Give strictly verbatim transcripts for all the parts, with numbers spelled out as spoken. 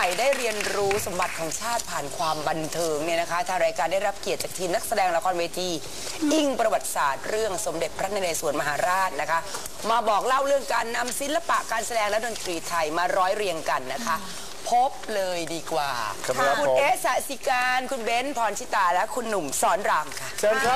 ม่ได้เรียนรู้สมบัติของชาติผ่านความบันเทิงเนี่ยนะคะทางรายการได้รับเกียรติจากทีมนักแสดงละครเวทีอิงประวัติศาสตร์เรื่องสมเด็จพระนเรศวรมหาราชนะคะมาบอกเล่าเรื่องการนำศิลปะการแสดงและดนตรีไทยมาร้อยเรียงกันนะคะพบเลยดีกว่าคุณเอสสิการคุณเบนซ์พรชิตาและคุณหนุ่มสอนรามค่ะเชิญครับ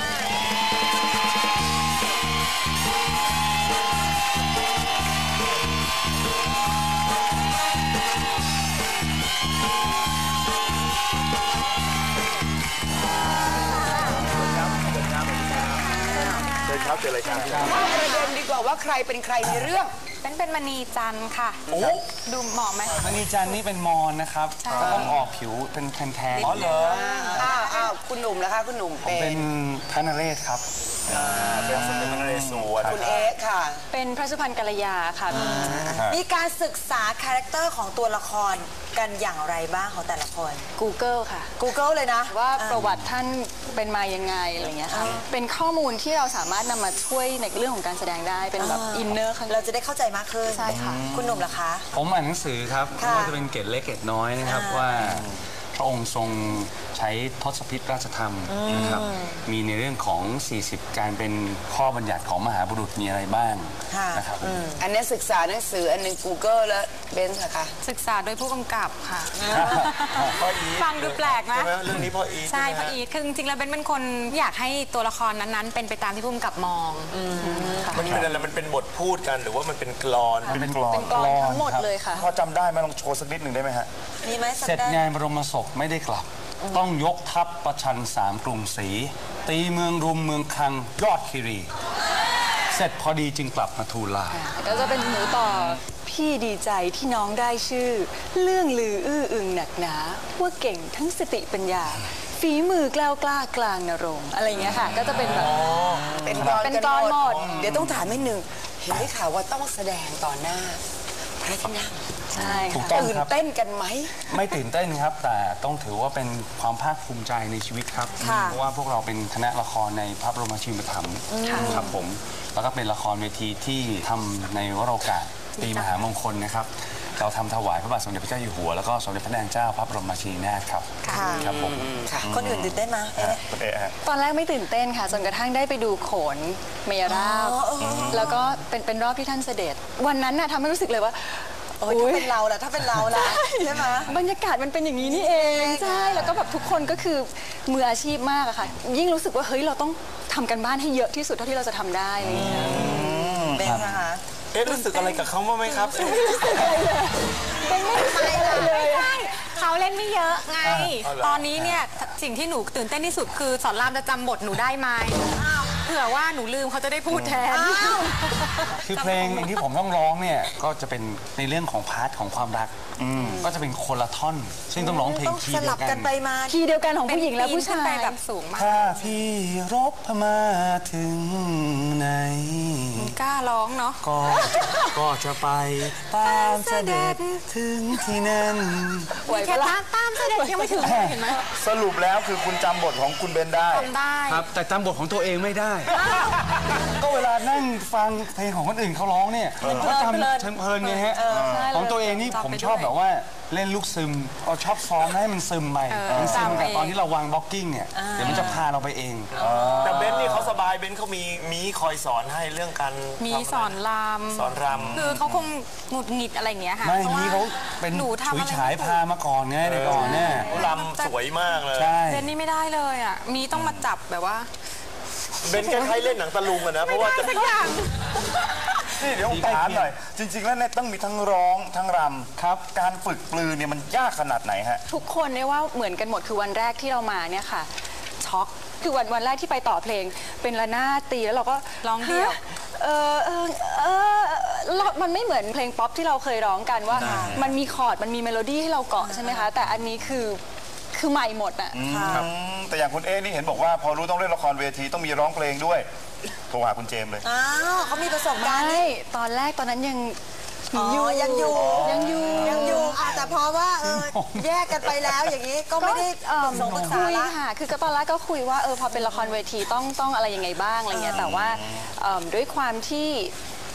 เชิญครับเจอเลยครับเข้าประเด็นดีกว่าว่าใครเป็นใครในเรื่องเป็นเป็นมณีจันทร์ค่ะดูเหมาะไหมมณีจันทร์นี่เป็นมอนนะครับก็ต้องออกผิวเป็นแทนๆอ๋อเหรออ้าวอ้าวคุณหนุ่มนะคะคุณหนุ่มเป็นเป็นพระนเรศครับเป็นสมเด็จพระนเรศวรคุณเอ๊ะค่ะเป็นพระสุพรรณกัลยาค่ะมีการศึกษาคาแรคเตอร์ของตัวละครกันอย่างไรบ้างของแต่ละคน Google ค่ะ Google เลยนะว่าประวัติท่านเป็นมายังไงอะไรเงี้ยค่ะเป็นข้อมูลที่เราสามารถนำมาช่วยในเรื่องของการแสดงได้เป็นแบบอินเนอร์เราจะได้เข้าใจมากขึ้นใช่ค่ะคุณหนุ่มล่ะคะผมอ่านหนังสือครับว่าจะเป็นเกร็ดเล็กเกร็ดน้อยนะครับว่าพระองค์ทรงใช้ทศพิธราชธรรมนะครับมีในเรื่องของสี่สิบการเป็นข้อบัญญัติของมหาบุรุษมีอะไรบ้างนะครับอันนี้ศึกษาหนังสืออันหนึ่ง Google แล้วเบนซ์ค่ะศึกษาโดยผู้กำกับค่ะฟังดูแปลกนะเรื่องนี้พ่ออีทใช่พ่ออีทคือจริงๆแล้วเบนเป็นคนอยากให้ตัวละครนั้นๆเป็นไปตามที่ผู้กำกับมองมันเป็นอะไรมันเป็นบทพูดกันหรือว่ามันเป็นกลอนเป็นกลอนเป็นกลอนทั้งหมดเลยค่ะพอจำได้ไหมลองโชว์สักนิดหนึ่งได้ไหมฮะมีไหมเสร็จงานบรมศพไม่ได้กลับต้องยกทัพประชันสามกรุงศรีตีเมืองรุมเมืองคังยอดคีรีเสร็จพอดีจึงกลับมาทูลลาก็จะเป็นหนูต่อพี่ดีใจที่น้องได้ชื่อเรื่องลืออื้ออึงหนักหนาว่าเก่งทั้งสติปัญญาฝีมือกล้ากล้ากลางนรงอะไรเงี้ยค่ะก็จะเป็นแบบเป็นกรเป็นกรหมดเดี๋ยวต้องถามนิดนึงเห็นได้ข่าวว่าต้องแสดงต่อหน้าพระที่นั่งใช่ถูกต้องตื่นเต้นกันไหมไม่ตื่นเต้นครับแต่ต้องถือว่าเป็นความภาคภูมิใจในชีวิตครับเพราะว่าพวกเราเป็นคณะละครในพระบรมราชูปถัมภ์ครับผมแล้วก็เป็นละครเวทีที่ทำในวโรกาสปีมหามงคลนะครับเราทำถวายพระบาทสมเด็จพระเจ้าอยู่หัวแล้วก็สมเด็จพระนางเจ้าพระบรมราชินีนาถครับครับผมคนอื่นตื่นเต้นไหมตอนแรกไม่ตื่นเต้นค่ะจนกระทั่งได้ไปดูโขนเมยราบแล้วก็เป็นเป็นรอบที่ท่านเสด็จวันนั้นน่ะทำให้รู้สึกเลยว่าโอ้ยถ้าเป็นเราล่ะถ้าเป็นเราล่ะใช่ไหมบรรยากาศมันเป็นอย่างนี้นี่เองใช่แล้วก็แบบทุกคนก็คือมืออาชีพมากอะค่ะยิ่งรู้สึกว่าเฮ้ยเราต้องทำกันบ้านให้เยอะที่สุดเท่าที่เราจะทำได้อะไรอย่างเงี้ยเป็นนะคะเอ๊ะรู้สึกอะไรกับเขาบ้างไหมครับไม่รู้สึกอะไรเลยเป็นไม่รู้สึกอะไรเลยเขาเล่นไม่เยอะไงตอนนี้เนี่ยสิ่งที่หนูตื่นเต้นที่สุดคือสอนรามจะจำบทหนูได้ไหมเผื่อว่าหนูลืมเขาจะได้พูดแทนคือเพลงที่ผมต้องร้องเนี่ยก็จะเป็นในเรื่องของพาร์ทของความรักก็จะเป็นคนละท่อนซึ่งต้องร้องเพลงคีย์เดียวกันไปมาคีย์เดียวกันของผู้หญิงและผู้ชายแบบสูงมากถ้าพี่รบพมาถึงไหนกล้าร้องเนาะก็ก็จะไปตามเสด็จถึงที่นั่นแค่ตามตามเสด็จยังไม่ถึงเห็นไหมสรุปแล้วคือคุณจำบทของคุณเบนได้จำได้ครับแต่จำบทของตัวเองไม่ได้ก็เวลานั่งฟังเพลงของคนอื่นเขาร้องเนี่ยก็จำเพลินไงฮะของตัวเองนี่ผมชอบแบบว่าเล่นลูกซึมเราชอบซ้อมให้มันซึมไปมันซึมแต่ตอนที่เราวางบล็อกกิ้งเนี่ยเดี๋ยวมันจะพาเราไปเองแต่เบนนี่เขาสบายเบนเขามีมีคอยสอนให้เรื่องการมีสอนรำสอนรำคือเขาคงหงุดหงิดอะไรอย่างเงี้ยค่ะไม่มีเขาเป็นฉุยฉายพามาก่อนไงในก่อนเนี่ยรำสวยมากเลยเบนนี่ไม่ได้เลยอ่ะมีต้องมาจับแบบว่าเบนคล้ายๆเล่นหนังตะลุงอะนะเพราะว่าจะนี่เดี๋ยวผมถามหน่อยจริงๆแล้วเนี่ยต้องมีทั้งร้องทั้งรำครับการฝึกปลือเนี่ยมันยากขนาดไหนฮะทุกคนเนี่ยว่าเหมือนกันหมดคือวันแรกที่เรามาเนี่ยค่ะช็อกคือวันวันแรกที่ไปต่อเพลงเป็นระนาดตีแล้วเราก็ร้องเดี่ยวเออเออเออมันไม่เหมือนเพลงป๊อปที่เราเคยร้องกันว่ามันมีคอร์ดมันมีเมโลดี้ให้เราเกาะใช่ไหมคะแต่อันนี้คือคือใหม่หมดอ่ะแต่อย่างคุณเอ๊นี่เห็นบอกว่าพอรู้ต้องเล่นละครเวทีต้องมีร้องเพลงด้วยโทรหาคุณเจมเลยอ้าวเขามีประสบการณ์ตอนแรกตอนนั้นยังอยู่ยังอยู่ยังอยู่ยังอยู่แต่พอว่าเออแยกกันไปแล้วอย่างนี้ก็ไม่ได้ส่งปรึกษาละค่ะคือก็ตอนแรกก็คุยว่าเออพอเป็นละครเวทีต้องต้องอะไรยังไงบ้างอะไรเงี้ยแต่ว่าด้วยความที่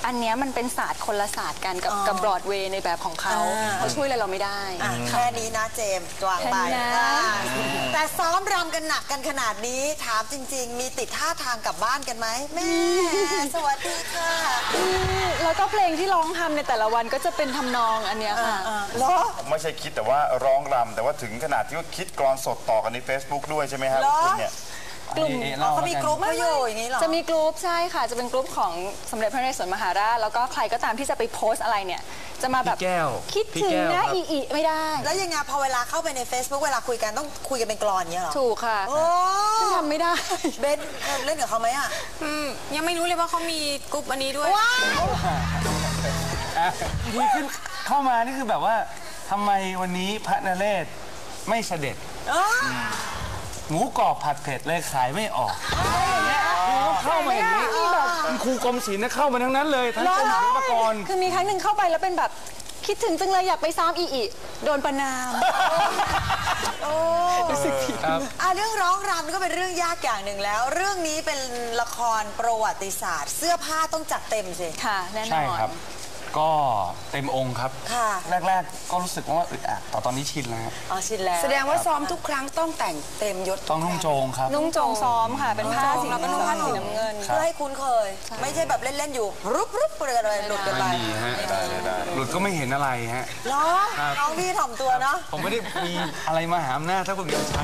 อันเนี้ยมันเป็นศาสตร์คนละศาสตร์กันกับกับบรอดเวย์ในแบบของเขาเขาช่วยอะไรเราไม่ได้อ่ะแค่นี้นะเจมส์วางไปแค่นี้นะอ่าแต่ซ้อมรำกันหนักกันขนาดนี้ถามจริง ๆ มีติดท่าทางกลับบ้านกันไหมแม่สวัสดีค่ะแล้วก็เพลงที่ร้องทำในแต่ละวันก็จะเป็นทำนองอันเนี้ยค่ะเหรอไม่ใช่คิดแต่ว่าร้องรำแต่ว่าถึงขนาดที่ว่าคิดกลอนสดต่อกันใน Facebook ด้วยใช่ไหมครับเหรอคุณเนี่ยกลุ่มเอ๊ะอ๋อเล่าเขามีแล้วนกรุ๊ปเขาอยู่อย่างนี้เหรอจะมีกลุ่มใช่ค่ะจะเป็นกลุ่มของสมเด็จพระนเรศวรมหาราชแล้วก็ใครก็ตามที่จะไปโพสต์อะไรเนี่ยจะมาแบบพี่แก้วคิดพี่ถึงแก้วนะครับ อีอีไม่ได้แล้วยังไงพอเวลาเข้าไปใน Facebook เวลาคุยกันต้องคุยกันเป็นกลอนอย่างเงี้ยเหรอถูกค่ะโอ้ซึ่งทำไม่ได้เบนเคยเล่นกับเขาไหมอ่ะอืมยังไม่รู้เลยว่าเขามีกรุ๊ปอันนี้ด้วยว้าวอ่ะดีขึ้นเข้ามานี่คือแบบว่าทำไมวันนี้พระนเรศไม่เสด็จอ๋อหมูกรอบผัดเผ็ดเลยขายไม่ออกเข้ามาอย่างนี้แบบครูกรมศิลป์นะเข้ามาทั้งนั้นเลยทั้งกรมศิลปากรคือมีครั้งหนึ่งเข้าไปแล้วเป็นแบบคิดถึงจังเลยอยากไปซ้อมอีอีโดนประนามโอ้รู้สึกผิดครับอ่ะเรื่องร้องรำก็เป็นเรื่องยากอย่างหนึ่งแล้ว เรื่องนี้เป็นละครประวัติศาสตร์ เสื้อผ้าต้องจัดเต็มสิค่ะแน่นใช่อนครับ ก็เต็มองค์ครับค่ะแรก ๆ ก็รู้สึกว่าอึดอัดแต่ตอนนี้ชินแล้วครับอ๋อชินแล้วแสดงว่าซ้อมทุกครั้งต้องแต่งเต็มยศต้องนุ่งโจงครับนุ่งโจงซ้อมค่ะ เป็นผ้าสีแล้วก็นุ่งผ้าสีน้ำเงินเพื่อให้คุ้นเคย ไม่ใช่แบบเล่น ๆ อยู่รุบรุบเลยเลยหลุดกันไปไม่มีฮะหลุดก็ไม่เห็นอะไรฮะเหรอน้องพี่ถ่อมตัวเนาะผมไม่ได้มีอะไรมาหาอำนาจถ้าคุณเดียวใช้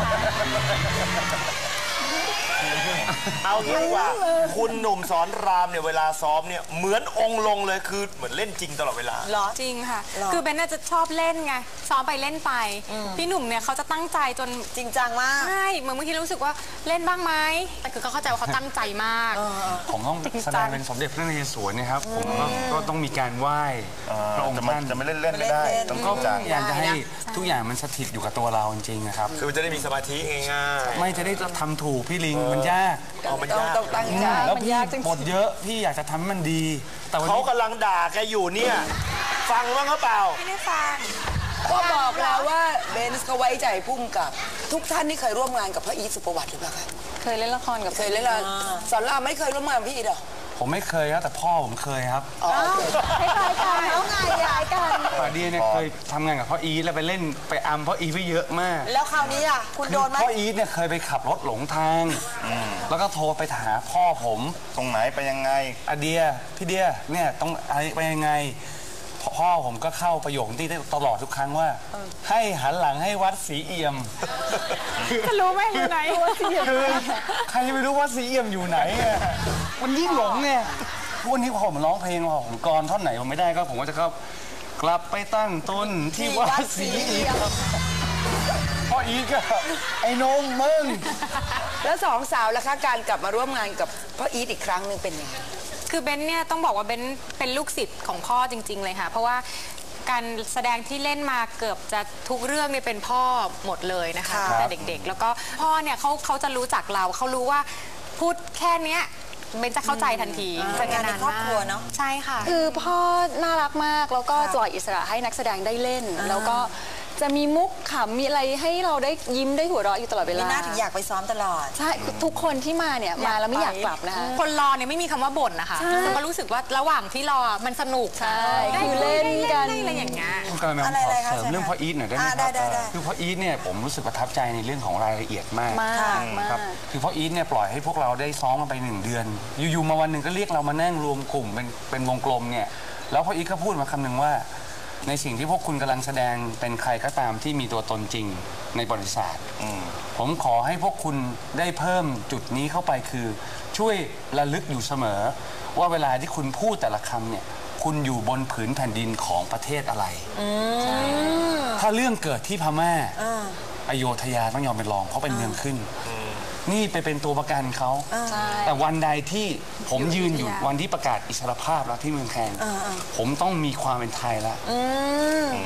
เอางี้ดีกว่า คุณหนุ่มสอนรามเนี่ยเวลาซ้อมเนี่ยเหมือนองค์ลงเลยคือเหมือนเล่นจริงตลอดเวลาเหรอจริงค่ะหรอคือเบนน่าจะชอบเล่นไง ซ้อมไปเล่นไป พี่หนุ่มเนี่ยเขาจะตั้งใจจนจริงจังมากใช่เหมือนบางทีเรารู้สึกว่าเล่นบ้างไหมแต่คือเขาเข้าใจว่าเขาตั้งใจมากผมต้องแสดงเป็นสมเด็จพระนเรศวรนะครับ ผมก็ก็ต้องมีการไหว้พระองค์จะมาท่านจะไม่เล่นเล่นๆไม่ได้ไม่เล่นต้องก็จริงจังอยากจะให้ทุกอย่างมันสถิตอยู่กับตัวเราจริงๆนะครับคือมันจะได้มีสมาธิง่ายไม่จะได้ทำถูกพี่ลิงมันยากๆเอามันต้องยากต้องตั้งใจแล้วมันพี่ยากจริงๆบทเยอะพี่อยากจะทำให้มันดี แต่วันเขานี้กำลังด่าแกอยู่เนี่ย ฟังบ้างหรือเปล่าไม่ได้ฟังก็บอกแล้วว่าเบนซ์เขาไว้ใจพุ่มกับ ทุกท่านที่เคยร่วมงานกับพระอีทสุประวัติหรือเปล่าคะเคยเล่นละครกับเคยเล่นละสอนรามไม่เคยร่วมงานกับพี่อีทเหรอผมไม่เคยครับแต่พ่อผมเคยครับอ๋อโอเคคล้ายๆกันแล้วไงคล้ายกันป่าเดียเนี่ยเคยทำงานกับพ่ออีทแล้วไปเล่นไปอัมพ่ออีทไปเยอะมากแล้วคราวนี้อ่ะ คุณโดนไหมพ่ออีทเนี่ยเคยไปขับรถหลงทาง แล้วก็โทรไปหาพ่อผมตรงไหนไปยังไงอาเดียพี่เดียเนี่ยต้องอะไรไปยังไงพพ่อผมก็เข้าประโยคที่ตลอดทุกครั้งว่า ให้หันหลังให้วัดศรีเอี่ยมจะรู้ไหมอยู่ไหนคือใครจะไปรู้ว่าศรีเอี่ยมอยู่ไหนอะมันยิ่งหลงไงวันนี้พอผมร้องเพลงพอผมกรท่อนไหนผมไม่ได้ก็ผมก็จะเข้ากลับไปตั้งต้นที่วัดศรีเอี่ยมพ่ออีทก็ไอ้นงมึงแล้วสองสาวล่ะคะการกลับมาร่วมงานกับพ่ออีทอีกครั้งหนึ่งเป็นยังไงคือเบนเนี่ยต้องบอกว่าเบนเป็นลูกศิษย์ของพ่อจริง ๆ เลยค่ะ เพราะว่าการแสดงที่เล่นมาเกือบจะทุกเรื่องเนี่ยเป็นพ่อหมดเลยนะคะครับตั้งแต่เด็กๆ แล้วก็พ่อเนี่ยเขาเขาจะรู้จักเราเขารู้ว่าพูดแค่เนี้ยเบนจะเข้าใจทันทีเป็นงานในครอบครัวเนาะใช่ค่ะคือพ่อน่ารักมากแล้วก็ค่ะปล่อยอิสระให้นักแสดงได้เล่น แล้วก็จะมีมุกขำมีอะไรให้เราได้ยิ้มได้หัวเราะอยู่ตลอดเวมีลาหน้าถึงอยากไปซ้อมตลอดใช่ทุกคนที่มาเนี่ยมาแล้วไม่อยากกลับนะคะคนรอเนี่ยไม่มีคำว่าบ่นนะคะคือก็รู้สึกว่าระหว่างที่รอมันสนุกใช่ได้คือคุยเล่นได้กันได้อะไรอย่างเงี้ยกำลังอะไรขอะไรอคะเสริมเรื่องพ่ออีทหน่อยได้ไหมอ่าคได้รับได้ได้คือพ่ออีทเนี่ยผมรู้สึกประทับใจในเรื่องของรายละเอียดมากมากมากครับคือพ่ออีทเนี่ยปล่อยให้พวกเราได้ซ้อมกันไปหนึ่งเดือน อยู่ๆมาวันหนึ่งก็เรียกเรามานั่งรวมกลุ่มเป็นเป็นวงกลมเนี่ยแล้วพ่ออีทก็พูดมาคำหนึ่งว่า ในสิ่งที่พวกคุณกำลังแสดงเป็นใครก็ตามที่มีตัวตนจริงในประวัติศาสตร์ผมขอให้พวกคุณได้เพิ่มจุดนี้เข้าไปคือ ช่วยระลึกอยู่เสมอ ว่าเวลาที่คุณพูดแต่ละคำเนี่ยคุณอยู่บนผืนแผ่นดินของประเทศอะไรถ้าเรื่องเกิดที่พม่าอโยธยาต้องยอมเป็นรองเพราะเป็นเมืองขึ้น นี่ไปเป็นตัวประกันเขาแต่วันใดที่ผมยืนอยู่วันที่ประกาศอิสรภาพแล้วที่เมืองแคนผมต้องมีความเป็นไทยแล้ว ผ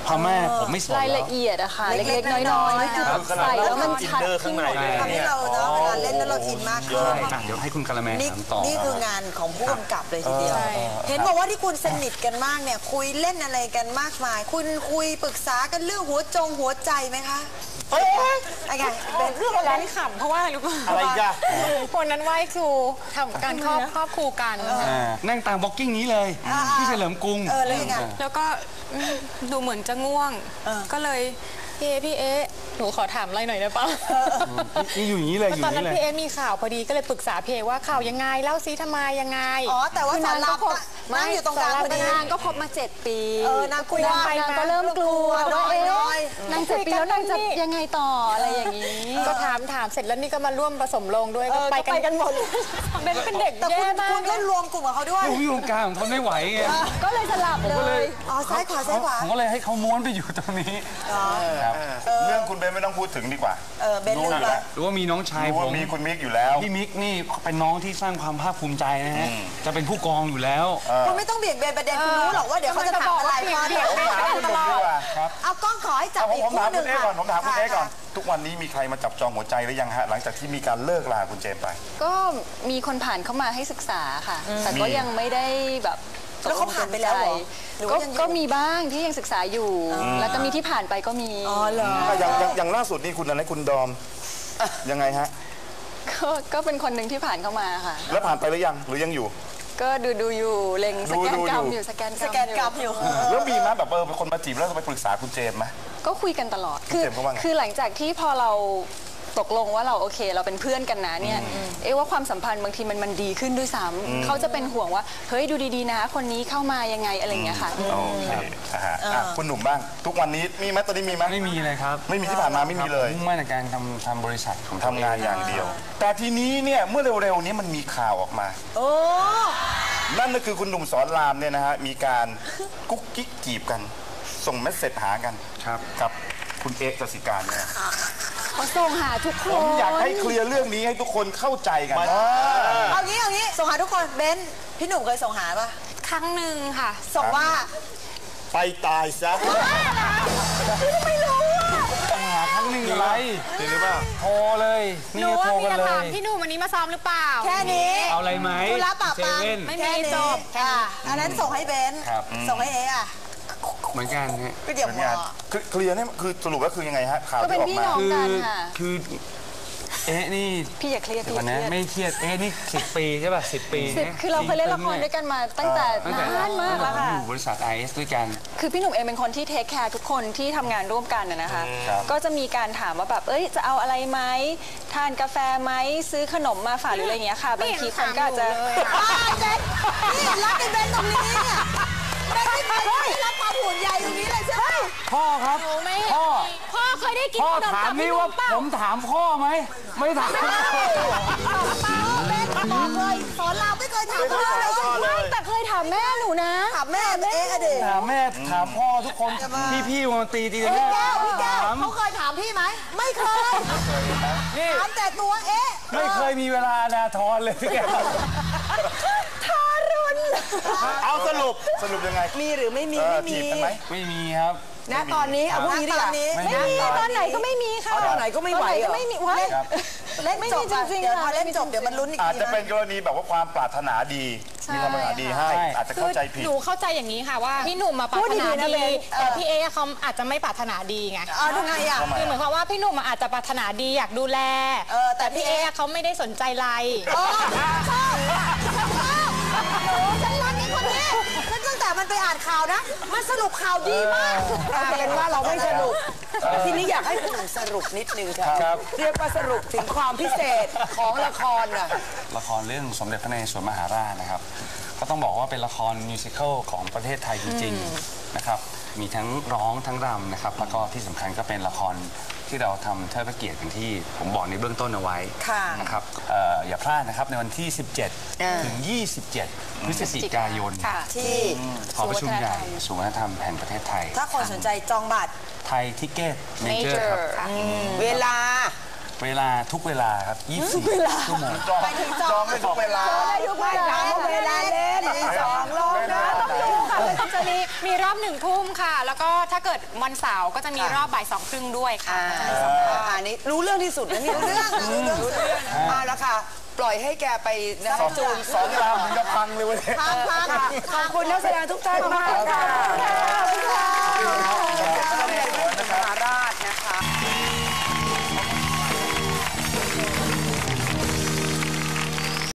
พ่อแม่ผมไม่สนรายละเอียดอะค่ะเล็กๆน้อยๆนี่คือแบบใส่แล้วมันชัดขึ้นหมดเลยทำให้เราเนาะเวลาเล่นแล้วเราอินมากขึ้นใช่อ่ะเดี๋ยวให้คุณกะละแมนี่ถามต่อนี่คืองานของผู้กำกับเลยทีเดียวใช่เห็นบอกว่าที่คุณสนิทกันมากเนี่ยคุยเล่นอะไรกันมากมาย คุณคุยปรึกษากันเรื่องหัวจงหัวใจไหมคะเอ้ยอะไรเป็นเรื่องอะไรร้านขำเพราะว่าอะไรรู้ป่ะอะไรอีกันคนนั้นไหว้ครูทำการครอบครอบครูกันอ่านั่งตามบล็อกกิ้งนี้เลยที่เฉลิมกรุงเออแล้วยังไงแล้วก็อืมดูเหมือนจะง่วง ก็เลยพี่เอพี่เอหนูขอถามอะไรหน่อยได้ปะนี่อยู่อย่างนี้เลยอยู่ตออนย่างนั้นนี้เลยพี่เอมีข่าวพอดีก็เลยปรึกษาพี่เอว่าข่าวยังไงเล่าซิทำไมยังไงอ๋อแต่ว่าสอนรามอะนั่งอยู่ตรงกลางพอดีนางก็คบมาเจ็ดปีเออนางคุยนางไปนางก็เริ่มกลัวน้ว่าอยเอ๊น้อยะนางเจ็ดปีแล้วนางจะยังไงต่ออะไรอย่างนี้ก็ถามถามเสร็จแล้วนี่ก็มาร่วมผสมลงด้วยก็ไปกันหมดเป็นเป็นเด็กแต่คุแย่ณมาคุกณก็รวมกลุ่มกับเขาด้วยอยู่วงการผมทนไม่ไหวไงก็เลยสลับเลยอ๋อซ้ายขวาซ้ายขวาผมก็เลยให้เขาม้วนไปอยู่ตรงนี้ครับเรื่องคุณเบนไม่ต้องพูดถึงดีกว่าเออเบนรู้ลือมยู่ไปแล้วหรือว่ามีน้องชายรู้ผว่าม มีคุณมิกอยู่แล้วพี่มิกนี่เป็นน้องที่สร้างความภาคภูมิใจนะฮะจะเป็นผู้กองอยู่แล้วคุณไม่ต้องเบี่ยงเบนประเด็นคุณรู้หรอกว่าเดี๋ยวเขาจะถามอะไรมาเนี่ยผมถามคุณหนุ่มดีกว่าเอากล้องขอให้จับเอาผมอีกผมคู่ถามหนึ่คุงณเอ๊ก่อนผมถามคุณเอ๊ก่อนค่ะทุกวันนี้มีใครมาจับจองหัวใจหรือยังฮะหลังจากที่มีการเลิกลาคุณเจมส์ไปก็มีคนผ่านเข้ามาให้ศึกษาค่ะ แต่ก็ยังไม่ได้แบบแล้วเขาผ่านไปแล้วเหรอหรือก็ว่ายังอยู่ก็มีบ้างที่ยังศึกษาอยู่ แล้วก็มีที่ผ่านไปก็มีอ๋อเหรออ่ะอย่างอย่างอย่างล่าสุดนี่คุณอะไรคุณดอมยังไงฮะก็ก็เป็นคนหนึ่งที่ผ่านเข้ามาค่ะแล้วผ่านไปหรือยังหรือยังอยู่ก็ดูดูอยู่เล็งสแกนดูกรรมดูอยู่อยู่สแกนสแกนกรรมอยู่แล้วมีไหมแบบเออเป็นคนมาจีบแล้วไปปรึกษาคุณเจมส์ไหมก็คุยกันตลอด คือเจมส์เขาว่าไงคือหลังจากที่พอเราตกลงว่าเราโอเคเราเป็นเพื่อนกันนะเนี่ยเอ๊ะว่าความสัมพันธ์บางทีมันมันดีขึ้นด้วยซ้ำเขาจะเป็นห่วงว่าเฮ้ยดูดีๆนะ คนนี้เข้ามายังไงอะไรอย่างเงี้ยค่ะโอเคอ่ะฮะอ่ะคุณหนุ่มบ้าง ทุกวันนี้มีไหมตอนนี้มีไหมไม่มีเลยครับไม่มีที่ผ่านมาไม่มีเลยมุ่งมั่นในการทำทำบริษัทของทำงานอย่างเดียว แต่ทีนี้เนี่ยเมื่อเร็วๆนี้มันมีข่าวออกมาโอ้นั่นก็คือคุณหนุ่มสอนรามเนี่ยนะฮะมีการกุ๊กกิ๊กจีบกัน ส่งเมสเซจหากันครับกับคุณเอ๊กสิการเนี่ยเขาส่งหาทุกคผมนอยากให้เคลียร์เรื่องนี้ให้ทุกคนเข้าใจกันเอางี้เอางี้ส่งหาทุกคนเบนซ์พี่หนุ่มเคยส่งหาปะครั้งหนึ่งค่ะส่งว่าไปตายซะหาครั้งหนึ่งอะไรจริงหรือเปล่าโทรเลยหนี่นูโทว่าร มีกันจะเลถามยพี่หนุ่มวันนี้มาซ้อมหรือเปล่าแค่นี้เอาอะไรไหมธุระปะเซปังเว่นไม่มีแค่นี้จบค่ะอันนั้นส่งให้เบนซ์ครับส่งให้เอะอะเหมือนกันฮะก็เดี๋ยวเป็นมไงอคือเคลียร์เนี่ยคือสรุปแล้วคือยังไงฮะข่าวก็เป็ที่นออกพี่มาน้องคือกันค่ะคือเอ๊ะนี่พี่อย่าเครียดเดี๋ยวพี่ก่ออนย่าเครียดนะไม่เครียดเอ๊ะนี่สิบปีใช่ป่ะสิบปีสิบนะคือเราเคยเล่นละครด้วยกันมาตั้งแต่ตั้งแต่นานมากแล้วค่ะอยู่บริษัท ไอ เอส ด้วยกันคือพี่หนุ่มเองเป็นคนที่เทคแคร์ทุกคนที่ทำงานร่วมกันนะนะคะครับก็จะมีการถามว่าแบบเอ้ยจะเอาอะไรไหมทานกาแฟไหมซื้อขนมมาฝากหรืออะไรอย่างเงี้ยค่ะบางทีคนก็อาจจะอ้าวเบนซ์นี่รักไอ้เบนซ์ตรงนี้เนี่ยเบนซ์ไม่เคยได้รับความห่วงใยตรงนี้เลยใช่ไหมพ่อครับไม่พ่อพ่อเคยได้กินพ่อขนมถาจาม กนี่พี่หนุ่ว่ามเปล่าผมถามพ่อไหม ไม่ถามเบนซ์บอกเลยสอนรามไม่เคยถามพ่อเลยไม่แต่เคยถามแม่หนูนะถามแม่เอ๊ะอะเด็กถามแม่ถามพ่อทุกคน พี่พี่ๆมาตีตีกันพี่แม่แก้วพี่แก้วถามเขาเคยถามพี่ไหมไม่เคยนี่ถามแต่ตัวเอ๊ะไม่เคยมีเวลานาทรเลยพี่แกเอาสรุปสรุปยังไงมีหรือไม่มีเออไม่มีจีบกันไหมไม่มีครับนะตอนนี้เอาพวกนี้ดีกว่าณตอนนี้ไม่มีตอนไหนก็ไม่มีค่ะเอาตอนไหนก็ไม่ไหวตอนเหรอก็ไม่มีว้ายครับเล่นไม่จมีบอะจริงๆเดี๋ยวค่ะพอเล่นจบเดี๋ยวมันลุ้นอีกอาจทีจะนะเป็นกรณีแบบว่าความปรารถนาดี มีความปรารถนาดีให้ใช่อาจจะคืเข้าอใจผิดหนูเข้าใจอย่างนี้ค่ะว่าพี่หนุ่มมาปรารถนาพูดดีๆนะดีเบนแต่พี่เอเขาอาจจะไม่ปรารถนาดีไงเอาทำไงอ่ะทำไมคือเหมือนความว่าพี่หนุ่มอาจจะปรารถนาดีอยากดูแลเออแต่แต่พี่พี่เอเอเขาไม่ได้สนใจอะไรโอ้ชอบฉันชอบโอ้ฉันรักไอ้คนนี้ฉันตั้งแต่มันไปอ่านข่าวนะ มันสรุปข่าวดีมากเอาเป็นว่าเราไม่สรุป ทีนี้อยากให้คุณหนุ่มสรุปนิดนึงค่ะครับเรียกว่าสรุปถึงความพิเศษของละครน่ะละครเรื่องสมเด็จพระนเรศวรมหาราชนะครับ ก็ต้องบอกว่าเป็นละครมิวสิควลของประเทศไทยจริงๆนะครับ มีทั้งร้องทั้งรำนะครับ แล้วก็ที่สำคัญก็เป็นละครที่เราทำเทิดพระเกียรติกันที่ผมบอกในเบื้องต้นเอาไว้ค่ะนะครับเอ่ออย่าพลาดนะครับในวันที่ สิบเจ็ด ถึง ยี่สิบเจ็ด พฤศจิกายนที่หอประชุมใหญ่ศูนย์วัฒนธรรมแห่งประเทศไทยถ้าคนสนใจจองบัตรไทยทิเก็ตเมเจอร์ครับเวลาเวลาทุกเวลาครับ ยี่สิบสี่ ชั่วโมงจองจองไม่ถูกเวลาไม่ถามว่าเวลาเล่นสองรอบนะจะมีมีรอบหนึ่งทุ่มค่ะ แล้วก็ถ้าเกิดเกิดวันเสาร์ก็จะมีรอบบ่ายสองครึ่งด้วยค่ะอันนี้รู้เรื่องที่สุดนะเนี่ยรู้เรื่องรู้เรื่องรู้เรื่องอ่าแล้วค่ะปล่อยให้แกไปนะจูนสอนรามถึงกับพังเลยวันนี้พังพังขอบคุณนักแสดงทุกท่านมากค่ะขอบคุณค่ะ